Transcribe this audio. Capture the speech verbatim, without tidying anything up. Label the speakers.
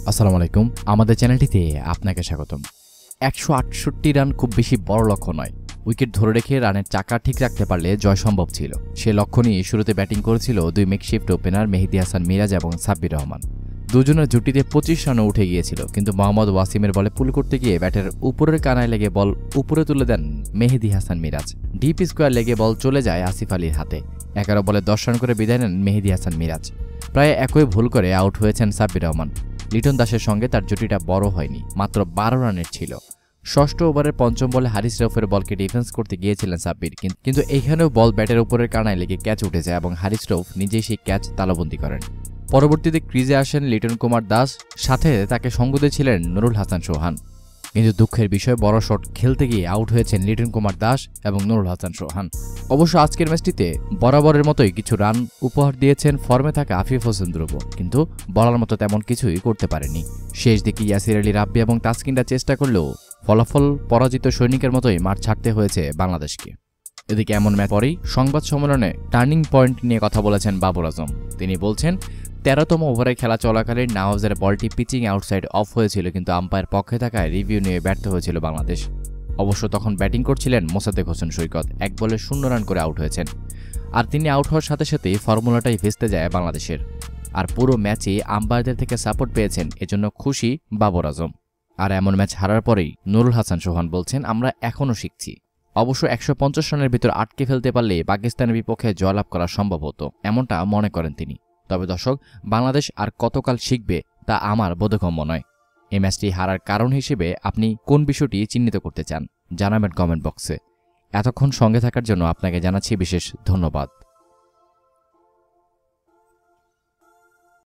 Speaker 1: আসসালামু আলাইকুম, আমাদের চ্যানেলটিতে আপনাকে স্বাগতম। একশো আটষট্টি রান খুব বেশি বড় লক্ষ্য নয়। উইকেট ধরে রেখে রানের চাকা ঠিক রাখতে পারলে জয় সম্ভব ছিল। সে লক্ষ্য নিয়ে শুরুতে ব্যাটিং করেছিল দুই মেকশিফট ওপেনার মেহেদী হাসান মিরাজ এবং সাব্বির রহমান। দুজনের জুটিতে পঁচিশ রানে উঠে গিয়েছিল, কিন্তু মোহাম্মদ ওয়াসিমের বলে পুল করতে গিয়ে ব্যাটের উপরের কানায় লেগে বল উপরে তুলে দেন মেহেদী হাসান মিরাজ। ডিপ স্কোয়ার লেগে বল চলে যায় আসিফ আলীর হাতে। এগারো বলে দশ রান করে বিদায় নেন মেহেদী হাসান মিরাজ। প্রায় একই ভুল করে আউট হয়েছেন সাব্বির রহমান। লিটন দাসের সঙ্গে তার জুটিটা বড় হয়নি, মাত্র বারো রানের ছিল। ষষ্ঠ ওভারের পঞ্চম বলে হারিস রৌফের বলকে ডিফেন্স করতে গিয়েছিলেন সাব্বির, কিন্তু এখানেও বল ব্যাটের উপরের কানায় লেগে ক্যাচ উঠে যায় এবং হারিস রৌফ নিজেই সেই ক্যাচ তালাবন্দি করেন। পরবর্তীতে ক্রিজে আসেন লিটন কুমার দাস, সাথে তাকে সঙ্গ দিয়েছিলেন নুরুল হাসান সোহান। কিন্তু দুঃখের বিষয়, বড় শট খেলতে গিয়ে আউট হয়েছেন লিটন কুমার দাস এবং নুরুল হাসান সোহান। অবশ্য আজকের ম্যাচটিতে বরাবরের মতোই কিছু রান উপহার দিয়েছেন ফর্মে থাকা আফিফ হোসেন ধ্রুব, কিন্তু বলার মতো তেমন কিছুই করতে পারেনি। শেষ দিকে ইয়াসির আলী রাব্বি এবং তাসকিনরা চেষ্টা করলেও ফলাফল পরাজিত সৈনিকের মতোই মাঠ ছাড়তে হয়েছে বাংলাদেশকে। এদিকে এমন ম্যাচ পরেই সংবাদ সম্মেলনে টার্নিং পয়েন্ট নিয়ে কথা বলেছেন বাবর আজম। তিনি বলছেন, তেরোতম ওভারে খেলা চলাকালীন নওয়াজের বলটি পিচিং আউটসাইড অফ হয়েছিল, কিন্তু আম্পায়ার পক্ষে থাকায় রিভিউ নিয়ে ব্যর্থ হয়েছিল বাংলাদেশ। অবশ্য তখন ব্যাটিং করছিলেন মোসাদ্দেক হোসেন সৈকত। এক বলে শূন্য রান করে আউট হয়েছেন, আর তিনি আউট হওয়ার সাথে সাথেই ফর্মুলাটাই ভেস্তে যায় বাংলাদেশের। আর পুরো ম্যাচে আম্পায়ারদের থেকে সাপোর্ট পেয়েছেন, এজন্য খুশি বাবর আজম। আর এমন ম্যাচ হারার পরেই নুরুল হাসান সোহান বলছেন, আমরা এখনও শিখছি। অবশ্য একশো পঞ্চাশ রানের ভিতর আটকে ফেলতে পারলে পাকিস্তানের বিপক্ষে জয়লাভ করা সম্ভব হতো, এমনটা মনে করেন তিনি। তবে দর্শক, বাংলাদেশ আর কতকাল শিখবে তা আমার বোধগম্য নয়। এই ম্যাচটি হারার কারণ হিসেবে আপনি কোন বিষয়টি চিহ্নিত করতে চান জানাবেন কমেন্ট বক্সে। এতক্ষণ সঙ্গে থাকার জন্য আপনাকে জানাচ্ছি বিশেষ ধন্যবাদ।